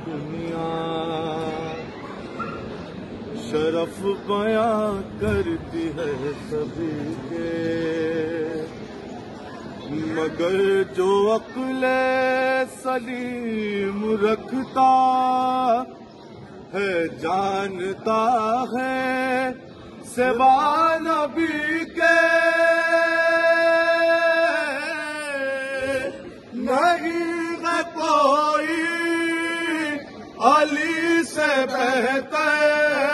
دنیا شرف بیاں کرتی ہے سبھی کے، مگر جو عقل سلیم رکھتا ہے جانتا ہے سوا نبی کے، نہیں ہے کوئی علی سے بہتر،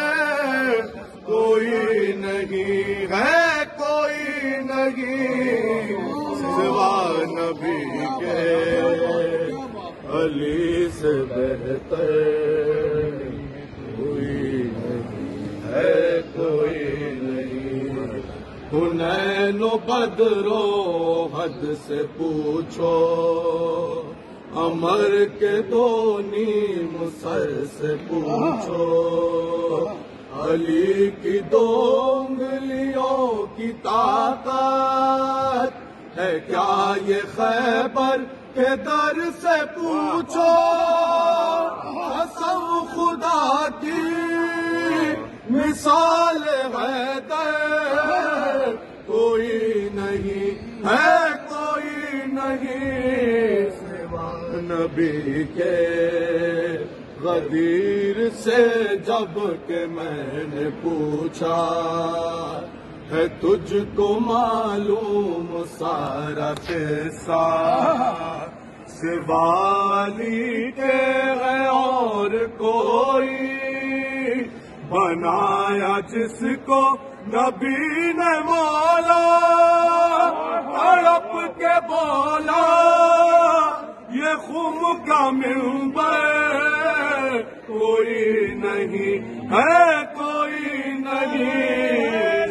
کوئی نہیں ہے کوئی نہیں سوا نبی کے، علی سے بہتر کوئی نہیں ہے کوئی نہیں۔ حنین و بدر و حد سے پوچھو، عمر کے دو نیم سر سے پوچھو، علی کی دو انگلیوں کی طاقت ہے کیا یہ خیبر کے در سے پوچھو، قسم خدا کی مثال حیدر کوئی نہیں ہے کوئی نہیں سوا نبی کے، غدیر سے جب کہ میں نے پوچھا ہے تجھ کو معلوم سارا قصہ، سوا علی کے ہے اور کوئی بنایا جس کو نبی نے مولا، تڑپ کے بولا یہ خم کا منبر کوئی نہیں ہے کوئی نہیں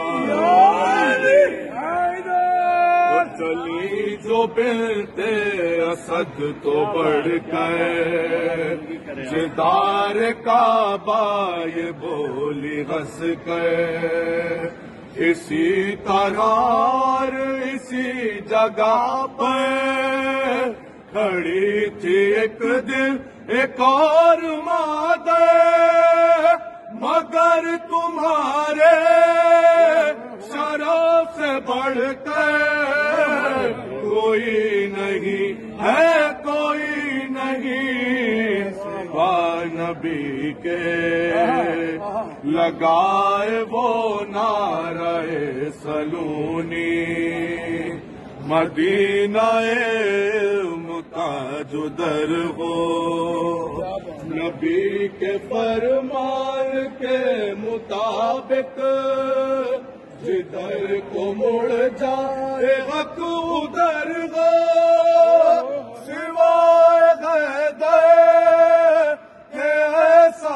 چلی جو بنتے اسد تو بڑھ کر، جدار کعبہ یہ بولی ہنس کر، اسی طرح اور اسی جگہ پر کھڑی تھی ایک دن ایک اور مادر، مگر تمہارے شرف سے بڑھ کر کوئی نہیں ہے کوئی نہیں سوا نبی کے، لگائے وہ نعرہ سلونی، مدینہ علم کا جو در ہو، نبی کے فرمان کے مطابق جدھر کو مڑ جائے حق ادھر ہو، سوائے حیدر کہ ایسا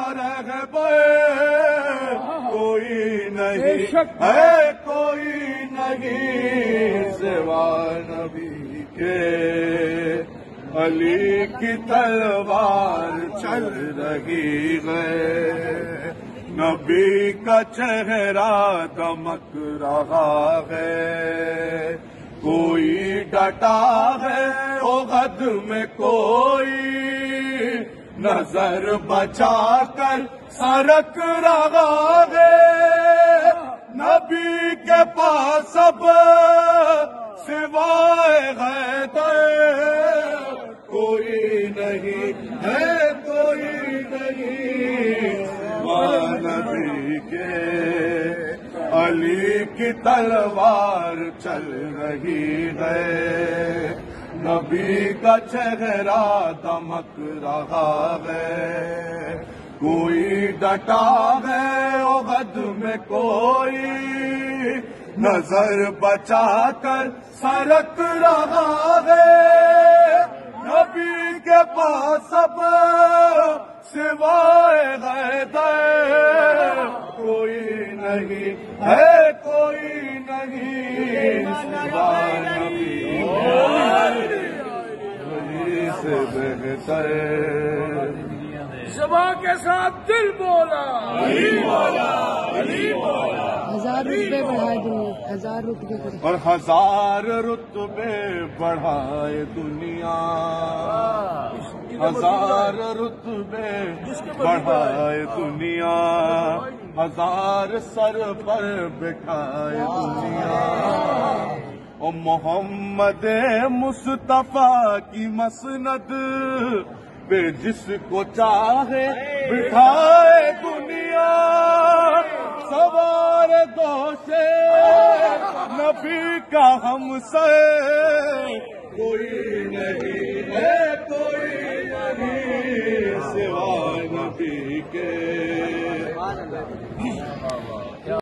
رہبر کوئی نہیں ہے کوئی نہیں سوا نبی کے، علی کی تلوار چل رہی ہے، نبی کا چہرہ دمک رہا ہے، کوئی ڈٹا ہے عہد میں کوئی نظر بچا کر سرک رہا ہے، نبی کے پاس اب سوائے حیدر کوئی نہیں ہے کوئی نہیں نبی کے، علی کی تلوار چل رہی ہے، نبی کا چہرہ دمک رہا ہے، کوئی ڈٹا ہے عہد میں کوئی نظر بچا کر سرک رہا ہے، نبی کے پاس اب سوائے حیدر کوئی نہیں ہے کوئی نہیں سوا نبی سے بہتر، شبا کے ساتھ دل بولا علی بولا علی بولا، 1000 روپے بڑھائے دنیا، 1000 روپے اور 1000 رتبے بڑھائے دنیا، ہزار رتبے بڑھائے دنیا، ہزار سر پر بٹھائے دنیا، اور محمد مصطفیٰ کی مسند پہ جس کو چاہے بٹھائے دنیا، سوار دوشے نبی کا ہم سے کوئی نہیں ہے، کوئی نہیں سوائے نبی کے۔